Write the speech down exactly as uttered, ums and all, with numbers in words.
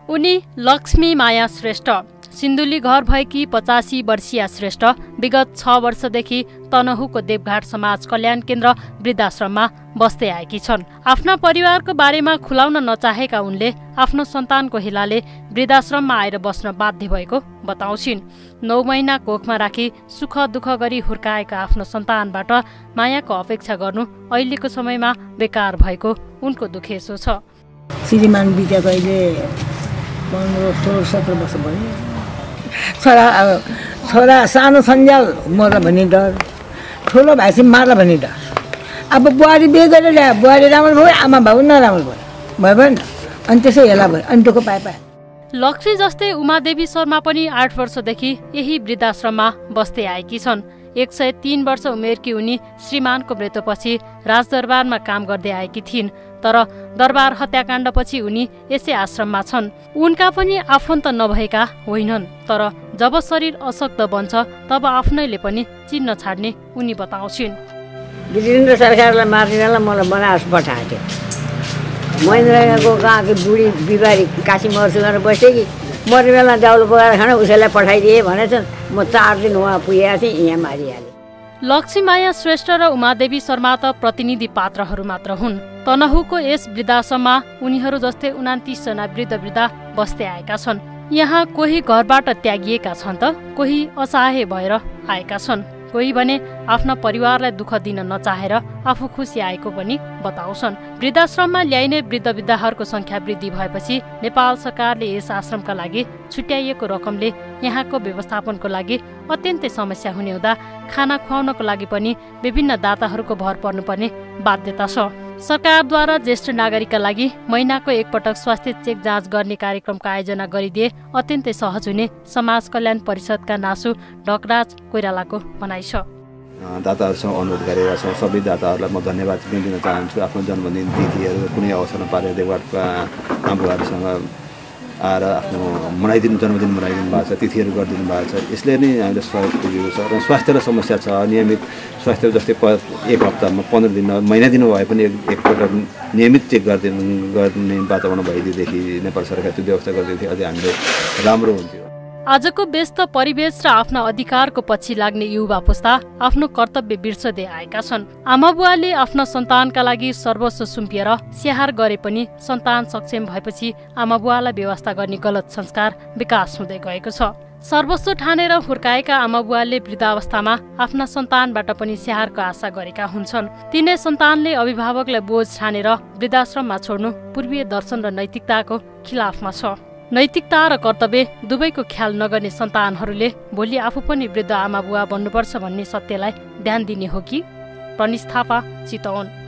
उनी लक्ष्मी माया श्रेष्ठ सिन्धुली घर भएकी पचासी वर्षीय श्रेष्ठ विगत छ वर्षदेखि तनहुको देवघाट समाज कल्याण केन्द्र वृद्धाश्रममा बस्दै आएकी छन्। आफ्ना परिवारको बारेमा खुलाउन नचाहेका उनले आफ्नो सन्तानको हेलाले वृद्धाश्रममा आएर बस्न बाध्य भएको बताउँछिन्। नौ महिना कोखमा राखी सुख दुःख गरी हुर्काएका आफ्नो सन्तानबाट मायाको अपेक्षा गर्नु अहिलेको समयमा बेकार भएको उनको दुखेसो छ। श्रीमान बितेको अहिले पन्ध्र सोह्र सत्र वर्ष भयो। छोरा छोरा सानो सन्जाल मर्ला भन्ने डर, ठुलो भएपछि मार्ला भन्ने डर। अब बुहारी बिहे गरेर ल्यायो, बुहारी राम्रो भयो, आमा बाबु नराम्रो भयो भयो भयो नि त। अनि त्यसै हेला भयो, अनि दुःख पाए पाए। लक्ष्मी जस्तै उमादेवी शर्मा पनि आठ वर्षदेखि यही वृद्धाश्रममा बस्दै आएकी छन्। एक सय तीन वर्ष उमेरकी उनी श्रीमानको मृत्युपछि राजदरबारमा काम गर्दै आएकी थिइन्। तर दरबार हत्याकाण्डपछि उनी यसै आश्रममा छन्। उनका पनि आफन्त नभएका होइनन्, तर जब शरीर अशक्त बन्छ तब आफ्नैले पनि चिन्न छाड्ने उनी बताउँछिन्। वीरेन्द्र सरकारलाई मार्नेलाई मलाई बनारस पठाएको थियो। महेन्द्रको कहाँको बुढी बिमारी काशी मर्छु गरेर बसेँ कि मर्ने बेला दाउलो पकाएर खान उसैलाई पठाइदिए भनेछन्। म चार दिन उहाँ पुगेको थिएँ, यहाँ मारिहालेँ। लक्ष्मीमाया श्रेष्ठ र उमादेवी शर्मा त प्रतिनिधि पात्रहरू मात्र हुन्। तनहुको यस वृद्धाश्रममा उनीहरू जस्तै उनातिस जना वृद्ध वृद्धा बस्दै आएका छन्। यहाँ कोही घरबाट त्यागिएका छन् त कोही असहाय भएर आएका छन्, कोही भने आफ्ना परिवारलाई दुःख दिन नचाहेर आफू खुसी आएको पनि बताउँछन्। वृद्धाश्रममा ल्याइने वृद्ध वृद्धाहरूको संख्या वृद्धि भएपछि नेपाल सरकारले यस आश्रमका लागि छुट्याइएको रकमले यहाँको व्यवस्थापनको लागि अत्यन्तै समस्या हुने हुँदा खाना खुवाउनको लागि पनि विभिन्न दाताहरूको भर पर्नुपर्ने बाध्यता छ। सरकारद्वारा ज्येष्ठ नागरिकका लागि महिनाको एकपटक स्वास्थ्य चेक जाँच गर्ने कार्यक्रमको आयोजना गरिदिए अत्यन्तै सहज हुने समाज कल्याण परिषदका नासु ढकराज कोइरालाको भनाइ छ। दाताहरूसँग अनुरोध गरेका छौँ। सबै दाताहरूलाई म धन्यवाद पनि दिन चाहन्छु। आफ्नो जन्मदिन तिथिहरू कुनै अवसरमा पारेर देवघाटका आमाबुवाहरूसँग आएर आफ्नो मनाइदिनु जन्मदिन मनाइदिनु भएको छ, तिथिहरू गरिदिनु भएको छ। यसले नै हामीले सहयोग पुगेको छ। र स्वास्थ्य र समस्या छ, नियमित स्वास्थ्य जस्तै प एक हप्तामा पन्ध्र दिन महिना दिनु भए पनि एकपल्ट नियमित चेक गरिदिनु गर्ने वातावरण भइदिएदेखि नेपाल सरकार त्यो व्यवस्था गरिदिएदेखि अझै हामीले राम्रो हुन्थ्यो। आजको व्यस्त परिवेश र आफ्ना अधिकारको पछि लाग्ने युवा पुस्ता आफ्नो कर्तव्य बिर्सदै आएका छन्। आमाबुवाले आफ्ना सन्तानका लागि सर्वस्व सुम्पिएर स्याहार गरे पनि सन्तान सक्षम भएपछि आमाबुवालाई व्यवस्था गर्ने गलत संस्कार विकास हुँदै गएको छ। सर्वस्व ठानेर हुर्काएका आमाबुवाले वृद्धावस्थामा आफ्ना सन्तानबाट पनि स्याहारको आशा गरेका हुन्छन्। तिनै सन्तानले अभिभावकलाई बोझ ठानेर वृद्धाश्रममा छोड्नु पूर्वीय दर्शन र नैतिकताको खिलाफमा छ। नैतिकता र कर्तव्य दुवैको ख्याल नगर्ने सन्तानहरूले भोलि आफू पनि वृद्ध आमाबुवा बन्नुपर्छ भन्ने सत्यलाई ध्यान दिने हो कि? प्रनिस थापा, चितवन।